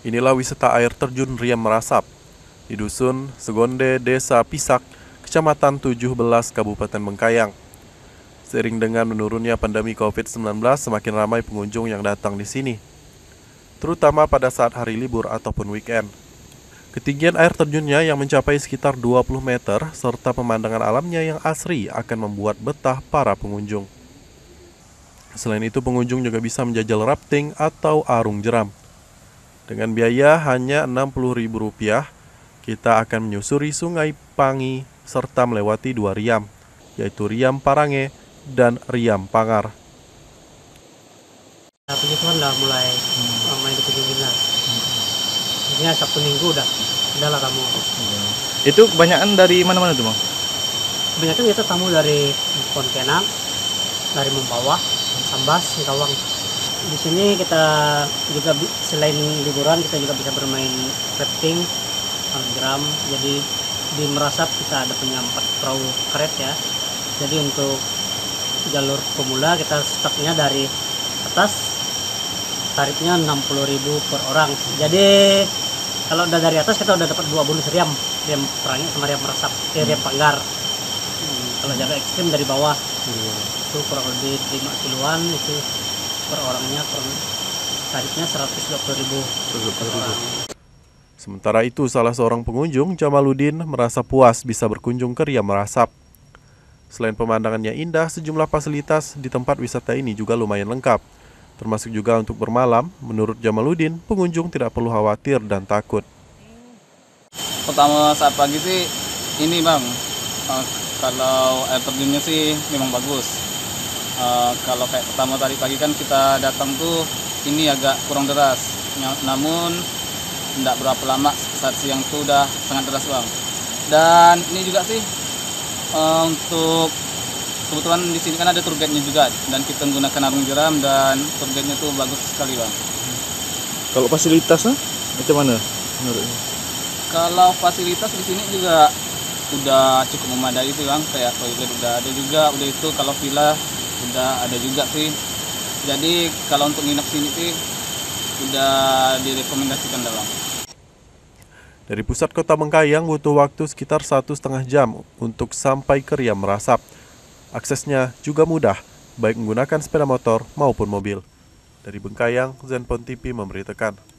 Inilah wisata air terjun Riam Merasap di Dusun Segonde, Desa Pisak, Kecamatan 17, Kabupaten Bengkayang. Seiring dengan menurunnya pandemi COVID-19, semakin ramai pengunjung yang datang di sini, terutama pada saat hari libur ataupun weekend. Ketinggian air terjunnya yang mencapai sekitar 20 meter serta pemandangan alamnya yang asri akan membuat betah para pengunjung. Selain itu, pengunjung juga bisa menjajal rafting atau arung jeram. Dengan biaya hanya Rp60.000, kita akan menyusuri Sungai Pangi serta melewati dua riam, yaitu Riam Parange dan Riam Pangar. Puji Tuhan lah mulai main di Gunung Bintang. Maksudnya Sabtu Minggu udahlah kamu. Itu kebanyakan dari mana-mana tuh, Bang? Kebanyakan kita tamu dari Pontianak, dari Mempawah, Sambas, Singkawang. Di sini kita juga selain liburan kita juga bisa bermain rafting, jeram. Jadi di Merasap kita ada punya 4 perahu karet ya. Jadi untuk jalur pemula kita startnya dari atas, tarifnya Rp60.000 per orang. Jadi kalau udah dari atas kita udah dapat 2 bonus riam Parange sama Riam Merasap, Riam Panggar. Kalau jalur ekstrim dari bawah itu kurang lebih 5 kiloan itu per orangnya, tarifnya Rp120.000 per orang. Sementara itu, salah seorang pengunjung, Jamaluddin, merasa puas bisa berkunjung ke Riam Merasap. Selain pemandangannya indah, sejumlah fasilitas di tempat wisata ini juga lumayan lengkap. Termasuk juga untuk bermalam. Menurut Jamaluddin, pengunjung tidak perlu khawatir dan takut. Pertama saat pagi sih ini Bang, kalau air terjunnya sih memang bagus. Kalau kayak pertama tadi pagi kan kita datang tuh ini agak kurang deras, namun tidak berapa lama saat siang tuh udah sangat deras Bang. Dan ini juga sih untuk kebetulan di sini kan ada tour guide-nya juga, dan kita menggunakan arung jeram dan tour guide-nya tuh bagus sekali Bang. Kalau fasilitasnya macam mana menurutnya? Kalau fasilitas di sini juga udah cukup memadai sih Bang, kayak toilet udah ada juga, udah itu kalau villa udah ada juga sih. Jadi kalau untuk nginep sini sih udah direkomendasikan Bang. Dari pusat kota Bengkayang butuh waktu sekitar 1,5 jam untuk sampai ke Riam Merasap. Aksesnya juga mudah, baik menggunakan sepeda motor maupun mobil. Dari Bengkayang, Zenpon TV memberitakan.